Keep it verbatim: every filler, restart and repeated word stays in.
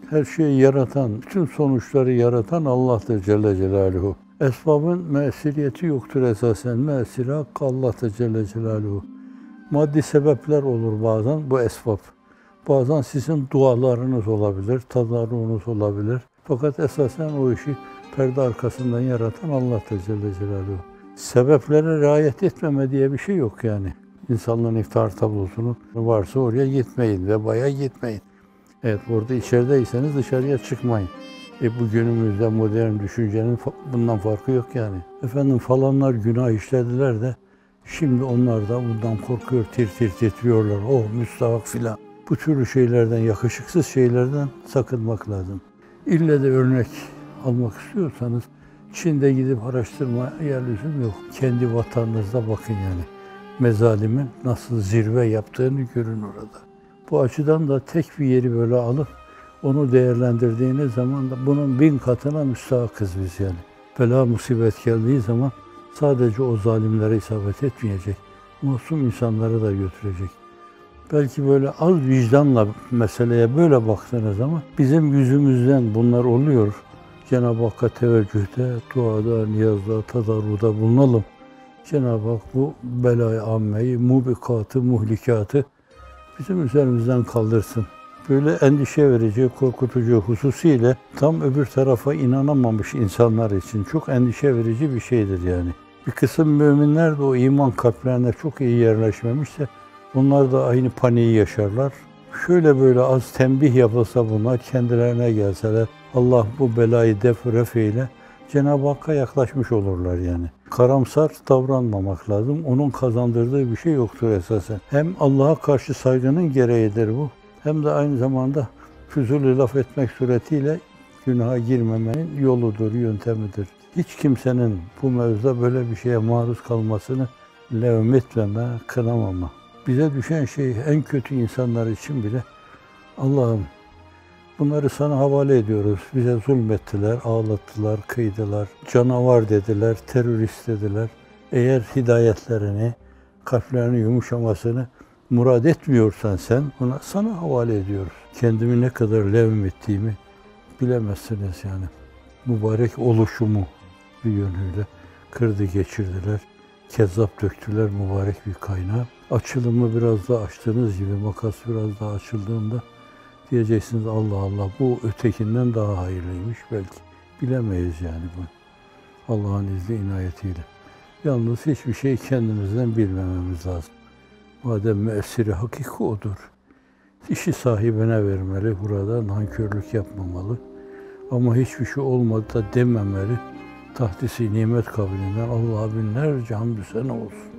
Her şeyi yaratan, bütün sonuçları yaratan Allah'tır Celle Celaluhu. Esbabın müessiriyeti yoktur esasen. Müessiri hakkı Allah'tır Celle Celaluhu. Maddi sebepler olur bazen, bu esbab. Bazen sizin dualarınız olabilir, tazarruğunuz olabilir. Fakat esasen o işi perde arkasından yaratan Allah'tır Celle Celaluhu. Sebeplere riayet etmeme diye bir şey yok yani. İnsanlığın iftar tablosunun varsa oraya gitmeyin, vebaya gitmeyin. Evet, orada içerideyseniz dışarıya çıkmayın. E bu günümüzde modern düşüncenin bundan farkı yok yani. Efendim falanlar günah işlediler de şimdi onlar da bundan korkuyor, tir tir titriyorlar. Oh müstahak filan. Bu türlü şeylerden, yakışıksız şeylerden sakınmak lazım. İlle de örnek almak istiyorsanız Çin'de gidip araştırmaya lüzum yok. Kendi vatanınızda bakın yani. Mezalimin nasıl zirve yaptığını görün orada. Bu açıdan da tek bir yeri böyle alıp onu değerlendirdiğiniz zaman da bunun bin katına müstahakız biz yani. Bela musibet geldiği zaman sadece o zalimlere isabet etmeyecek. Masum insanları da götürecek. Belki böyle az vicdanla meseleye böyle baktığınız zaman bizim yüzümüzden bunlar oluyor. Cenab-ı Hakk'a teveccühte, duada, niyazda, tazarruda bulunalım. Cenab-ı Hak bu belayı ammeyi, mubikatı, muhlikatı bizim üzerimizden kaldırsın. Böyle endişe verici, korkutucu hususiyle tam öbür tarafa inanamamış insanlar için çok endişe verici bir şeydir yani. Bir kısım müminler de o iman kalplerine çok iyi yerleşmemişse onlar da aynı paniği yaşarlar. Şöyle böyle az tembih yapılsa bunlar kendilerine gelseler Allah bu belayı def refeyle Cenab-ı Hakk'a yaklaşmış olurlar yani. Karamsar davranmamak lazım. Onun kazandırdığı bir şey yoktur esasen. Hem Allah'a karşı saygının gereğidir bu. Hem de aynı zamanda füzuli laf etmek suretiyle günaha girmemenin yoludur, yöntemidir. Hiç kimsenin bu mevzuda böyle bir şeye maruz kalmasını levm etmeme, kınamama. Bize düşen şey en kötü insanlar için bile Allah'ım bunları sana havale ediyoruz. Bize zulmettiler, ağlattılar, kıydılar, canavar dediler, terörist dediler. Eğer hidayetlerini, kalplerinin yumuşamasını murad etmiyorsan sen, ona sana havale ediyoruz. Kendimi ne kadar levm ettiğimi bilemezsiniz yani. Mübarek oluşumu bir yönüyle kırdı geçirdiler. Kezzap döktüler mübarek bir kaynağı. Açılımı biraz daha açtığınız gibi, makas biraz daha açıldığında diyeceksiniz Allah Allah bu ötekinden daha hayırlıymış belki. Bilemeyiz yani bu. Allah'ın izni inayetiyle. Yalnız hiçbir şey kendimizden bilmememiz lazım. Madem müessiri hakiki odur. İşi sahibine vermeli, burada nankörlük yapmamalı. Ama hiçbir şey olmadı da dememeli. Tahdisi nimet kabilinden Allah'a binlerce hamdü sene olsun.